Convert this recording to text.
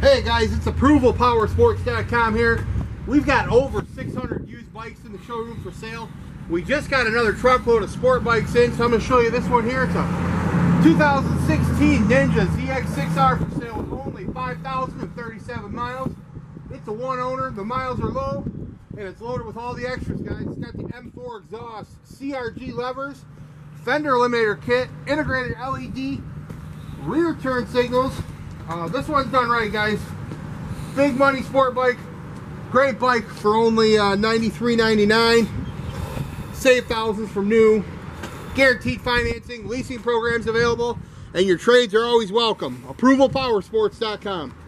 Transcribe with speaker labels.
Speaker 1: Hey guys, it's ApprovalPowersports.com here. We've got over 600 used bikes in the showroom for sale. We just got another truckload of sport bikes in, so I'm going to show you this one here. It's a 2016 Ninja ZX6R for sale with only 5,037 miles. It's a one owner, the miles are low, and it's loaded with all the extras, guys. It's got the M4 exhaust, CRG levers, fender eliminator kit, integrated LED, rear turn signals. This one's done right, guys. Big money sport bike. Great bike for only $93.99. Save thousands from new. Guaranteed financing, leasing programs available, and your trades are always welcome. ApprovalPowersports.com.